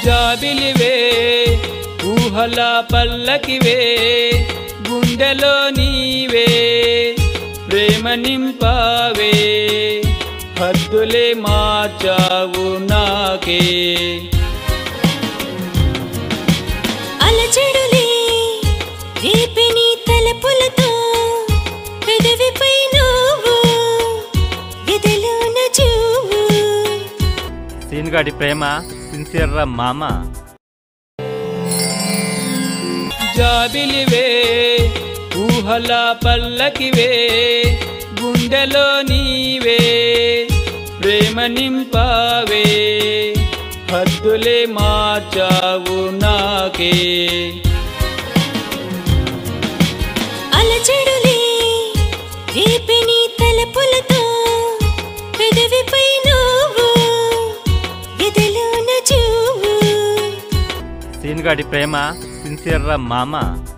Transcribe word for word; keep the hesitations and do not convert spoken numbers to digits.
జాబిలివే ఊహల పల్లకివే గుండెలో నీవే ప్రేమ నింపావే హద్దులే మార్చావు నాకే అలజడులే రేపే నీ తలపులతో పెదవిపై నువ్వు ఎదలోన చూవు సీనుగాడి ప్రేమ సిన్సియర్ రా మామ జాబిలివే ఊహల పల్లకివే గుండెలో నీవే ప్రేమ నింపావే హద్దులే మార్చావు నాకే అలజడులే రేపే నీ తలపులతో పెదవిపై నువ్వు ఎదలోన చూవు సీనుగాడి ప్రేమ సిన్సియర్ రా మామ